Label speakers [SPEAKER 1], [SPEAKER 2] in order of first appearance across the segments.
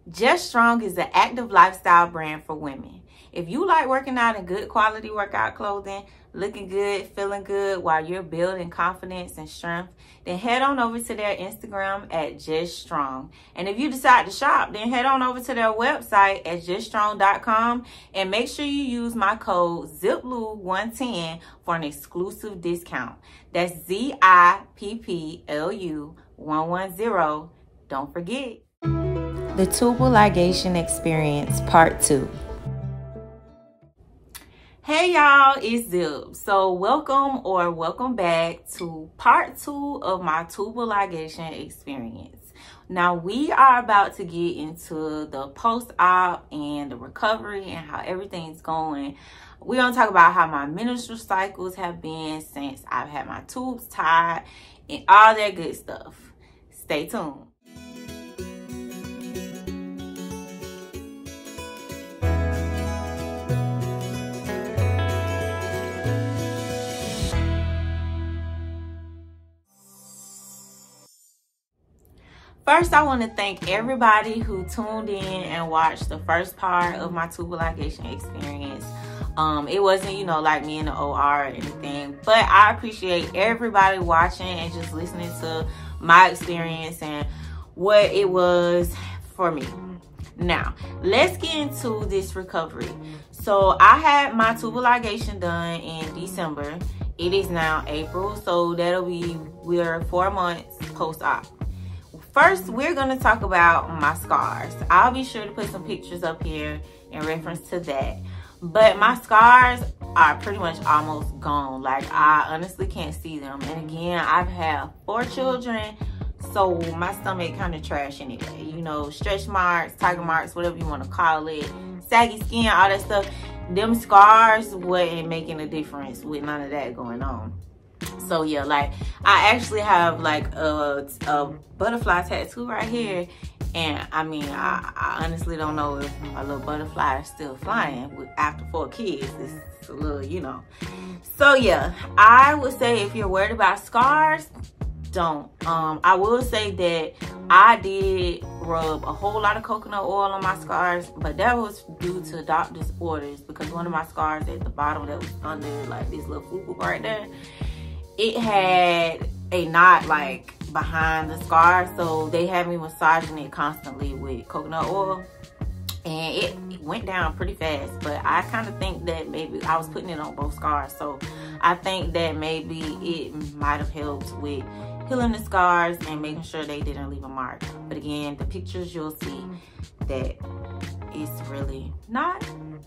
[SPEAKER 1] Just Strong is an active lifestyle brand for women. If you like working out in good quality workout clothing, looking good, feeling good while you're building confidence and strength, then head on over to their Instagram at Just Strong. And if you decide to shop, then head on over to their website at juststrong.com and make sure you use my code ZIPLU110 for an exclusive discount. That's ZIPPLU110. Don't forget. The Tubal Ligation Experience Part 2. Hey y'all, it's Zip. So welcome back to part 2 of my Tubal Ligation experience. Now we are about to get into the post-op and the recovery and how everything's going. We're going to talk about how my menstrual cycles have been since I've had my tubes tied and all that good stuff. Stay tuned. First, I want to thank everybody who tuned in and watched the first part of my Tubal Ligation experience. It wasn't, like me in the OR or anything, but I appreciate everybody watching and just listening to my experience and what it was for me. Now, let's get into this recovery. So I had my Tubal Ligation done in December. It is now April, so we're 4 months post-op. First, we're going to talk about my scars. I'll be sure to put some pictures up here in reference to that. But my scars are pretty much almost gone. Like, I honestly can't see them. And again, I've had 4 children, so my stomach kind of trash anyway. Stretch marks, tiger marks, whatever you want to call it, saggy skin, all that stuff. Them scars wasn't making a difference with none of that going on. So yeah, like I actually have like a butterfly tattoo right here, and I mean I honestly don't know if my little butterfly is still flying after 4 kids. It's a little, So yeah, I would say if you're worried about scars, don't. I will say that I did rub a whole lot of coconut oil on my scars, but that was due to doctor's orders because one of my scars at the bottom that was under like this little fupa right there, it had a knot like behind the scar, so they had me massaging it constantly with coconut oil, and it went down pretty fast. But I kind of think that maybe I was putting it on both scars, so I think that maybe it might have helped with healing the scars and making sure they didn't leave a mark. But again, the pictures, you'll see that it's really not,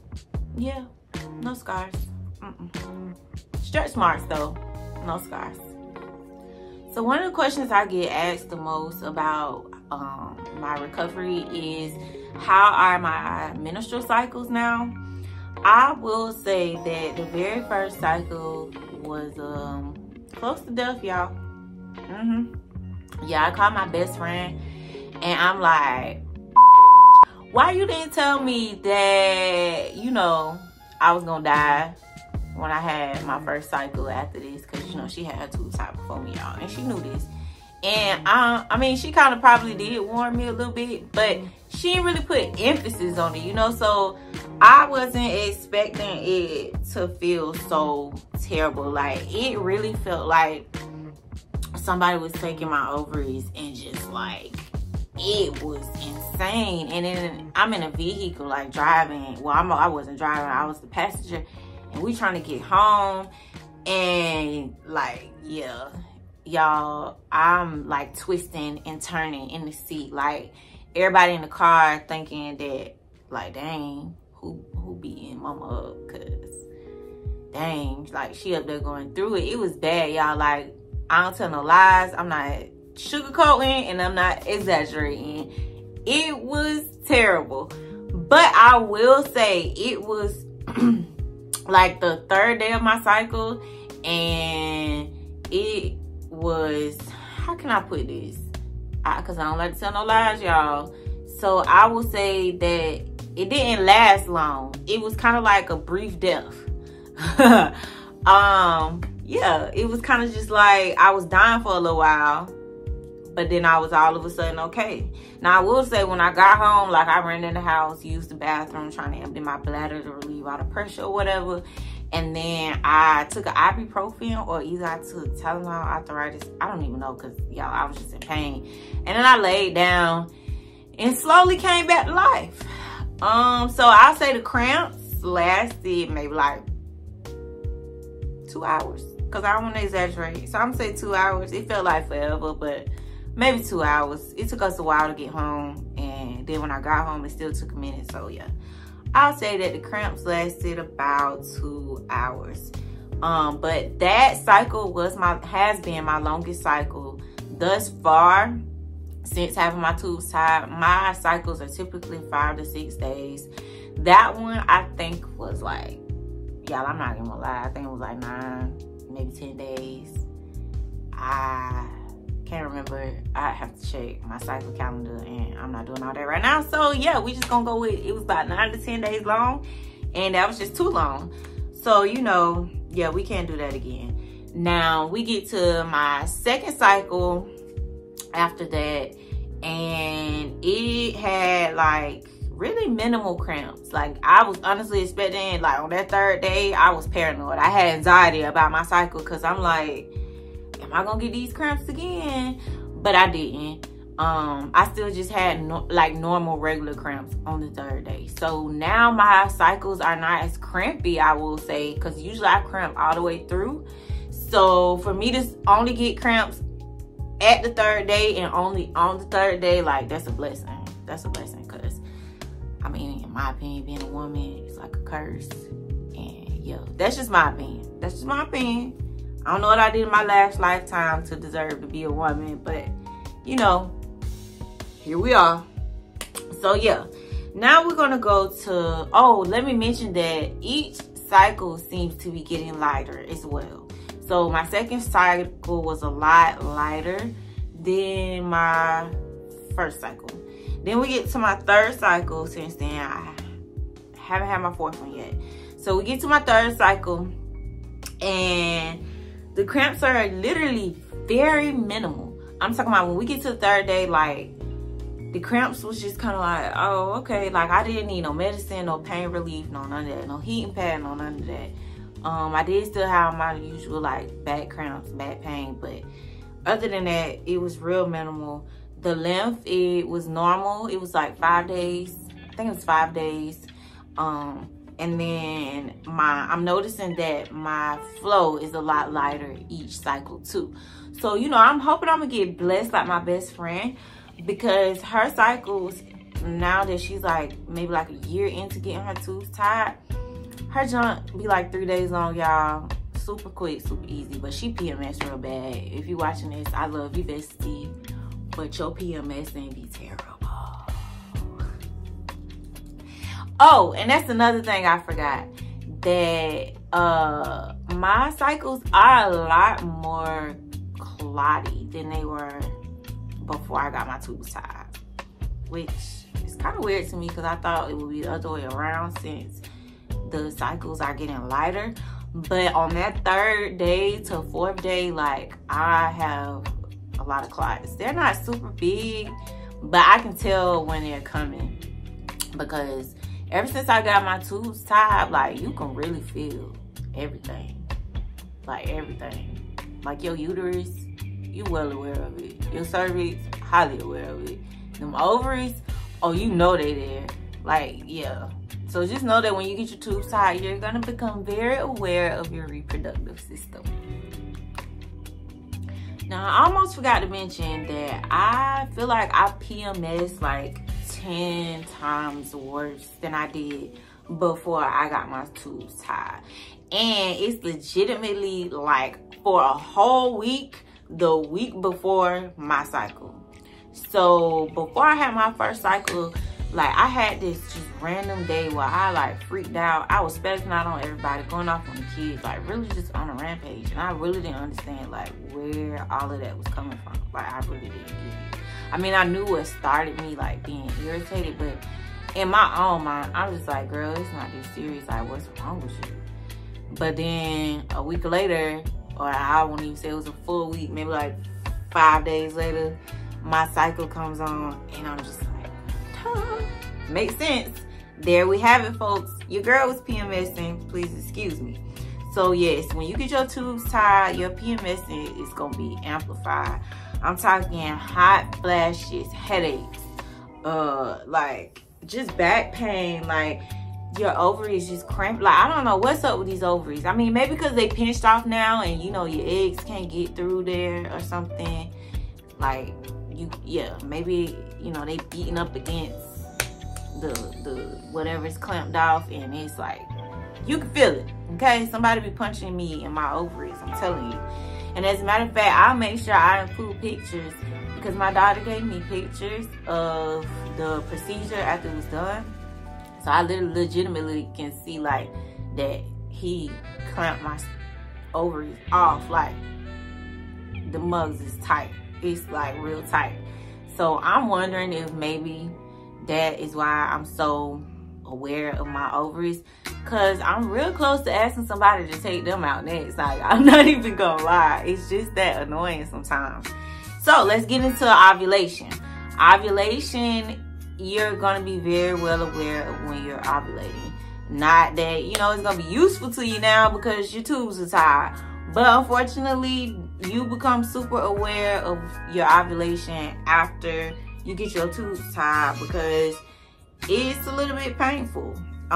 [SPEAKER 1] no scars. Stretch marks though, no scars. So one of the questions I get asked the most about my recovery is, how are my menstrual cycles now? I will say that the very first cycle was close to death, y'all. Yeah, I called my best friend and I'm like, why you didn't tell me that, I was gonna die when I had my first cycle after this? Because she had her tubes tied before me, y'all, and she knew this. And I mean, she kind of probably did warn me a little bit, but she didn't really put emphasis on it, so I wasn't expecting it to feel so terrible. Like, it really felt like somebody was taking my ovaries and just like, it was insane. And then I'm in a vehicle, like driving. Well, I wasn't driving, I was the passenger, and we trying to get home. And like, yeah, y'all, I'm like twisting and turning in the seat. Like, everybody in the car thinking that, like, dang, who beating mama up? Cause dang, like, she up there going through it. It was bad, y'all. Like, I don't tell no lies. I'm not sugarcoating and I'm not exaggerating. It was terrible. But I will say it was like the 3rd day of my cycle, and it was, how can I put this? Because I don't like to tell no lies, y'all. So I will say that it didn't last long. It was kind of like a brief death. Yeah, it was kind of just like I was dying for a little while, But then I was all of a sudden okay. Now I will say when I got home, like I ran in the house, used the bathroom, trying to empty my bladder to relieve all the pressure or whatever. And then I took an ibuprofen, or either I took Tylenol, arthritis. I don't even know, because y'all, I was just in pain. And then I laid down and slowly came back to life. So I'll say the cramps lasted maybe like 2 hours, because I don't want to exaggerate. So I'm gonna say 2 hours. It felt like forever, but maybe 2 hours. It took us a while to get home, and then when I got home, it still took a minute. So yeah, I'll say that the cramps lasted about 2 hours. But that cycle has been my longest cycle thus far since having my tubes tied. My cycles are typically 5 to 6 days. That one I think was like, y'all, I'm not gonna lie, I think it was like 9, maybe 10 days. I can't remember. I have to check my cycle calendar, and I'm not doing all that right now. So yeah, we just gonna go with, it was about 9 to 10 days long, and that was just too long. So, you know, yeah, we can't do that again. Now we get to my second cycle after that, and it had like really minimal cramps. Like I was honestly expecting, like on that 3rd day, I was paranoid. I had anxiety about my cycle, because I'm like, am I gonna get these cramps again? But I didn't. I still just had like normal regular cramps on the 3rd day. So now my cycles are not as crampy, I will say, because usually I cramp all the way through. So for me to only get cramps at the 3rd day and only on the 3rd day, like that's a blessing. That's a blessing, because I mean, in my opinion, being a woman is like a curse. And yeah, that's just my opinion. That's just my opinion. I don't know what I did in my last lifetime to deserve to be a woman, but you know, here we are. So yeah, now we're gonna go to, oh, let me mention that each cycle seems to be getting lighter as well. So my second cycle was a lot lighter than my first cycle. Then we get to my 3rd cycle. Since then, I haven't had my 4th one yet. So we get to my 3rd cycle, and the cramps are literally very minimal. I'm talking about when we get to the 3rd day, like the cramps was just kind of like, oh, okay. Like I didn't need no medicine, no pain relief, no none of that, no heating pad, no none of that. I did still have my usual like back cramps, back pain, but other than that, it was real minimal. The length, it was normal. It was like 5 days. I think it was 5 days. And then I'm noticing that my flow is a lot lighter each cycle too. So, you know, I'm hoping I'm gonna get blessed like my best friend, because her cycles, now that she's like maybe like a year into getting her tubes tied, her junk be like 3 days long, y'all. Super quick, super easy. But she PMS real bad. If you watching this, I love you, bestie, but your PMS ain't be terrible. Oh, and that's another thing I forgot, that my cycles are a lot more clotty than they were before I got my tubes tied, which is kind of weird to me, because I thought it would be the other way around since the cycles are getting lighter. But on that 3rd day to 4th day, like I have a lot of clots. They're not super big, but I can tell when they're coming, because ever since I got my tubes tied, like you can really feel everything. Like everything. Like your uterus, you well aware of it. Your cervix, highly aware of it. Them ovaries, oh, you know they there. Like, yeah. So just know that when you get your tubes tied, you're gonna become very aware of your reproductive system. Now, I almost forgot to mention that I feel like I PMS like 10 times worse than I did before I got my tubes tied. And it's legitimately like for a whole week, the week before my cycle. So before I had my first cycle, like I had this just random day where I like freaked out. I was spacing out on everybody, going off on the kids, like really just on a rampage. And I really didn't understand like where all of that was coming from. Like I really didn't get it. I mean, I knew what started me like being irritated, but in my own mind, I was like, girl, it's not this serious. Like, what's wrong with you? But then a week later, or I won't even say it was a full week, maybe like 5 days later, my cycle comes on, and I'm just like, huh. Makes sense. There we have it, folks. Your girl was PMSing. Please excuse me. So yes, when you get your tubes tied, your PMSing is gonna be amplified. I'm talking hot flashes, headaches, like just back pain, like your ovaries just cramp. Like, I don't know what's up with these ovaries. I mean, maybe because they pinched off now and you know your eggs can't get through there or something. Like maybe you know they beating up against the whatever's clamped off, and it's like you can feel it. Okay, somebody be punching me in my ovaries, I'm telling you. And as a matter of fact, I'll make sure I include pictures, because my daughter gave me pictures of the procedure after it was done. So I legitimately can see like that he clamped my ovaries off. Like the mugs is tight. It's like real tight. So I'm wondering if maybe that is why I'm so aware of my ovaries, because I'm real close to asking somebody to take them out next. Like, I'm not even gonna lie, it's just that annoying sometimes. So let's get into ovulation. Ovulation, you're gonna be very well aware of when you're ovulating. Not that, you know, it's gonna be useful to you now because your tubes are tied, but unfortunately you become super aware of your ovulation after you get your tubes tied, because it's a little bit painful.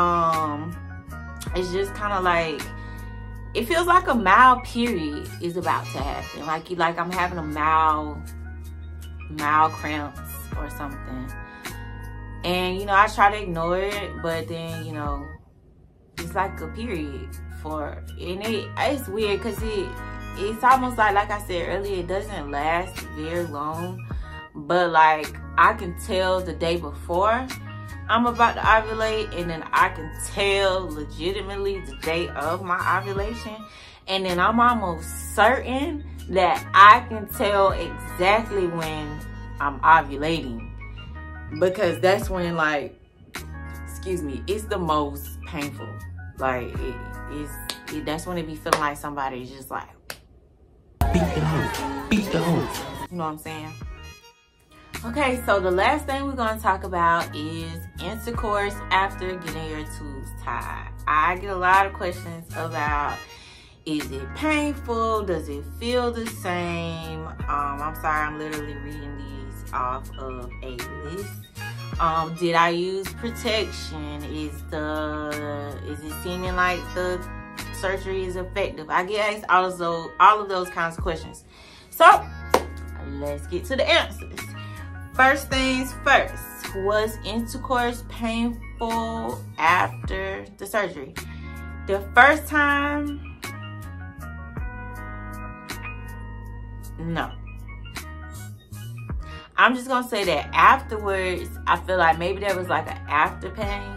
[SPEAKER 1] It's just kind of like, it feels like a mild period is about to happen. Like I'm having a mild cramps or something. And you know, I try to ignore it, but then you know, it's like a period and it's weird because it's almost like I said earlier, it doesn't last very long, but like I can tell the day before I'm about to ovulate, and then I can tell legitimately the day of my ovulation, and then I'm almost certain that I can tell exactly when I'm ovulating, because that's when, like, excuse me, it's the most painful. Like that's when it be feeling like somebody's just like beat the hose. You know what I'm saying? Okay, so the last thing we're going to talk about is intercourse after getting your tubes tied. I get a lot of questions about, is it painful? Does it feel the same? I'm sorry, I'm literally reading these off of a list. Did I use protection? Is it seeming like the surgery is effective? I get asked all of those kinds of questions. So let's get to the answers. First things first, was intercourse painful after the surgery? The first time, no. I'm just gonna say that afterwards, I feel like maybe there was like an after pain.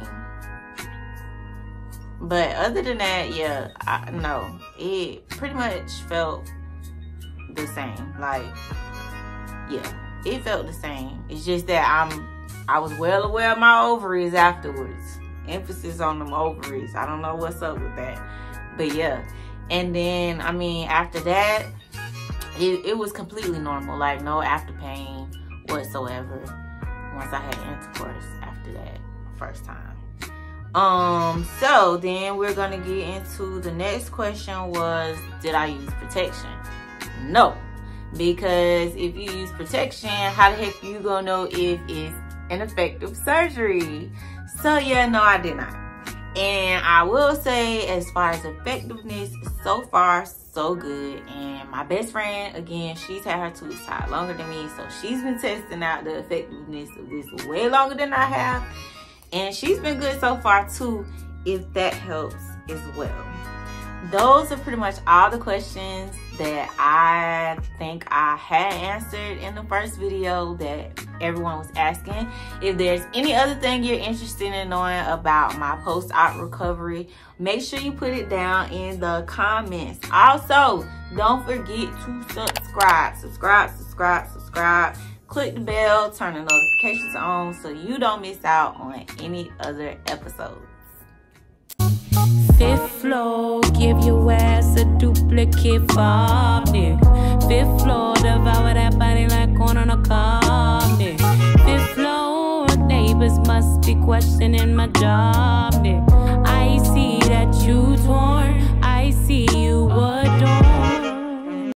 [SPEAKER 1] But other than that, yeah, no. It pretty much felt the same. Like, yeah. It felt the same. It's just that I was well aware of my ovaries afterwards. Emphasis on them ovaries. I don't know what's up with that. But yeah. And then, I mean, after that, it was completely normal. Like, no after pain whatsoever once I had intercourse after that first time. So then we're gonna get into the next question was, did I use protection? No. Because if you use protection, how the heck are you gonna know if it's an effective surgery? So yeah, no, I did not. And I will say, as far as effectiveness, so far so good. And my best friend, again, she's had her tubes tied longer than me, so she's been testing out the effectiveness of this way longer than I have, and she's been good so far too, if that helps as well. Those are pretty much all the questions that I think I had answered in the first video that everyone was asking. If there's any other thing you're interested in knowing about my post-op recovery, make sure you put it down in the comments. Also, don't forget to subscribe. Click the bell, turn the notifications on so you don't miss out on any other episodes.
[SPEAKER 2] Fifth floor, give your ass a duplicate fob, nigga. Fifth floor, devour that body like corn on a cob, nigga. Fifth floor, neighbors must be questioning my job, nigga.